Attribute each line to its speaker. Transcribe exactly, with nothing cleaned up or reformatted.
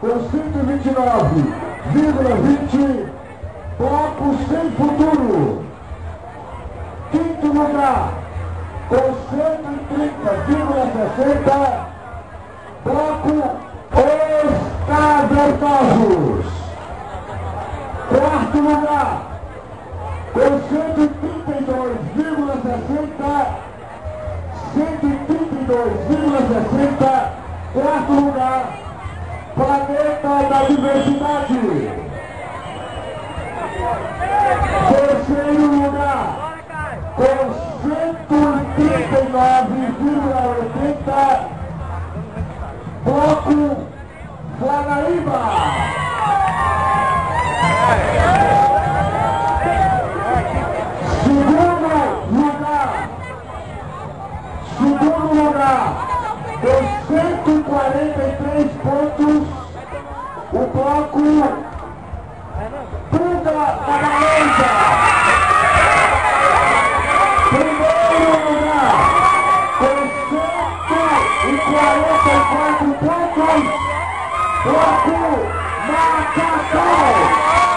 Speaker 1: com cento e vinte e nove vírgula vinte, bloco Sem Futuro. Quinto lugar, com cento e trinta vírgula sessenta, bloco Os Cavernosos. Quarto lugar, com cento e trinta e dois vírgula sessenta, cento e trinta e dois vírgula sessenta, quarto lugar, Planeta da Diversidade. Terceiro lugar, com cento e trinta e nove vírgula oitenta, bloco Flanaíba. Segundo lugar, segundo lugar, com cento e quarenta e três pontos, o bloco Buda da Galeza. Primeiro lugar, com cento e quarenta e quatro pontos, bloco Macacão.